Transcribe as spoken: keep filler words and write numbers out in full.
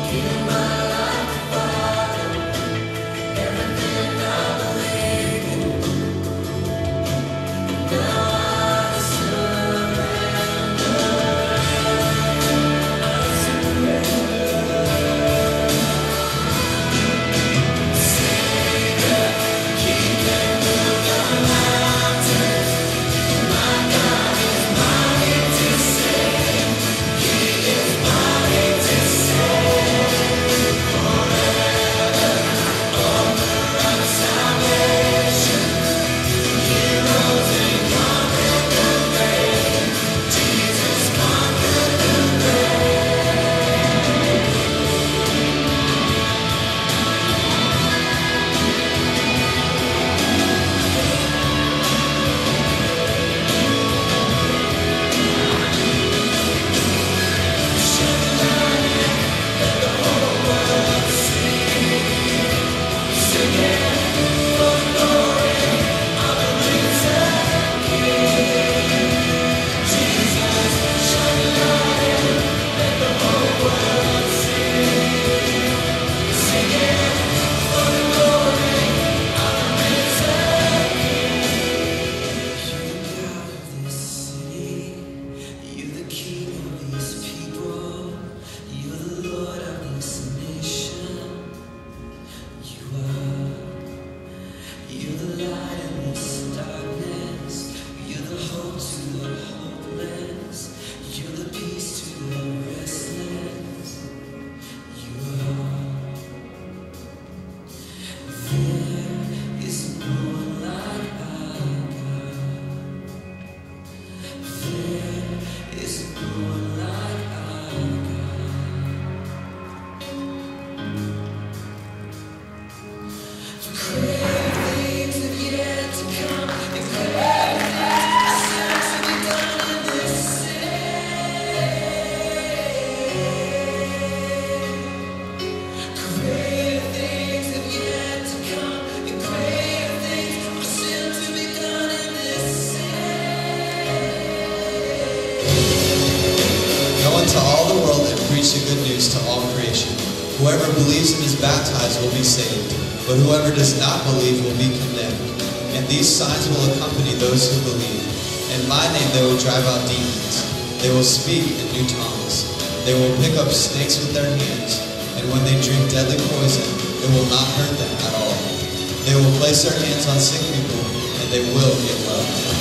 into all the world and preach the good news to all creation. Whoever believes and is baptized will be saved, but whoever does not believe will be condemned. And these signs will accompany those who believe. In my name they will drive out demons. They will speak in new tongues. They will pick up snakes with their hands, and when they drink deadly poison, it will not hurt them at all. They will place their hands on sick people, and they will get well.